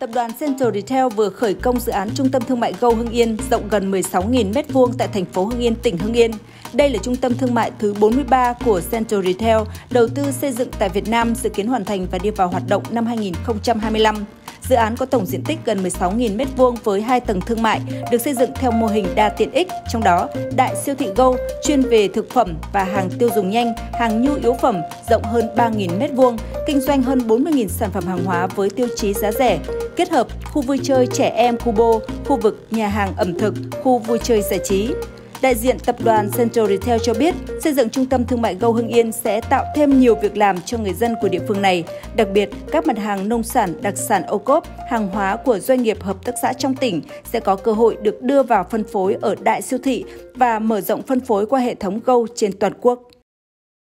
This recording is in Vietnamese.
Tập đoàn Central Retail vừa khởi công dự án trung tâm thương mại Go Hưng Yên rộng gần 16.000 m² tại thành phố Hưng Yên, tỉnh Hưng Yên. Đây là trung tâm thương mại thứ 43 của Central Retail, đầu tư xây dựng tại Việt Nam, dự kiến hoàn thành và đi vào hoạt động năm 2025. Dự án có tổng diện tích gần 16.000 m² với 2 tầng thương mại, được xây dựng theo mô hình đa tiện ích, trong đó đại siêu thị Go chuyên về thực phẩm và hàng tiêu dùng nhanh, hàng nhu yếu phẩm rộng hơn 3.000 m², kinh doanh hơn 40.000 sản phẩm hàng hóa với tiêu chí giá rẻ, kết hợp khu vui chơi trẻ em Cubo, khu vực nhà hàng ẩm thực, khu vui chơi giải trí. Đại diện tập đoàn Central Retail cho biết, xây dựng trung tâm thương mại Go Hưng Yên sẽ tạo thêm nhiều việc làm cho người dân của địa phương này. Đặc biệt, các mặt hàng nông sản, đặc sản ô cốp, hàng hóa của doanh nghiệp hợp tác xã trong tỉnh sẽ có cơ hội được đưa vào phân phối ở đại siêu thị và mở rộng phân phối qua hệ thống Go trên toàn quốc.